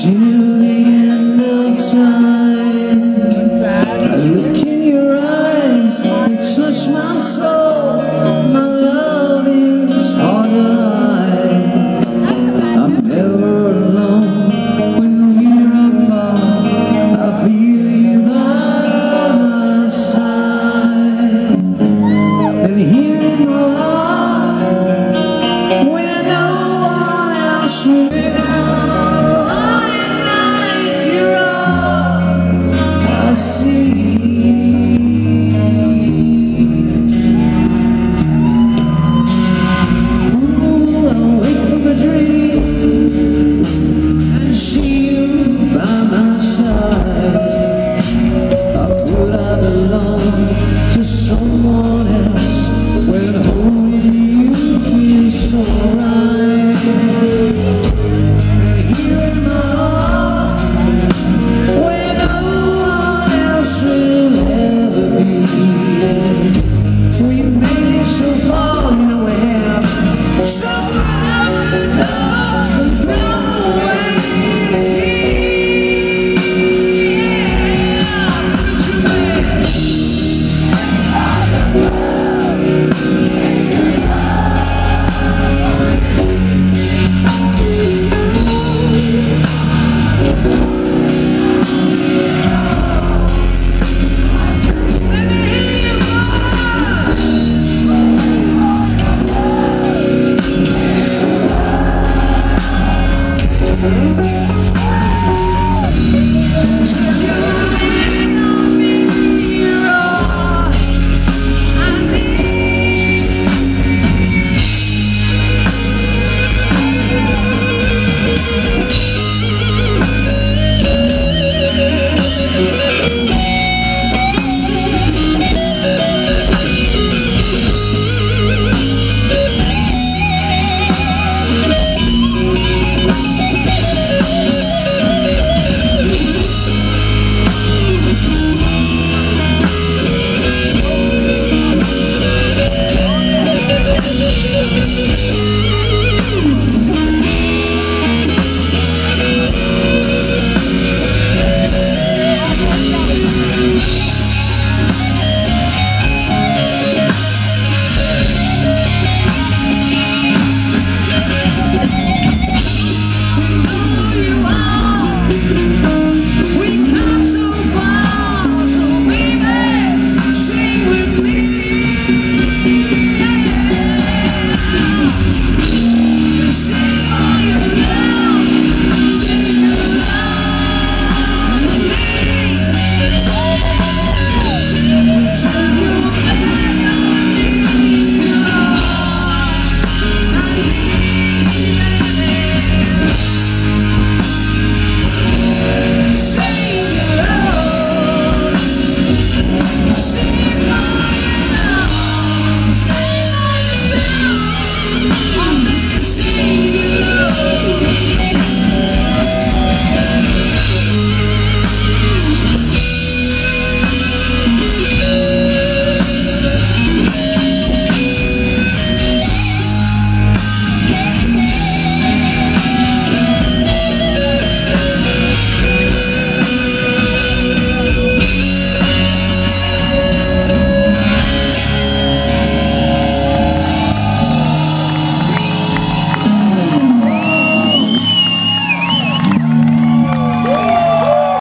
till the end of time. I look in your eyes, they touch my soul. My love is hard to hide. I'm never alone when we're apart. I feel you by my side. And here in my heart, when no one else will be there, to someone else when holding you feels so right. And here in my heart, where no one else will ever be, we've made it so far, you know we have. So I've done from the way. Mm-hmm.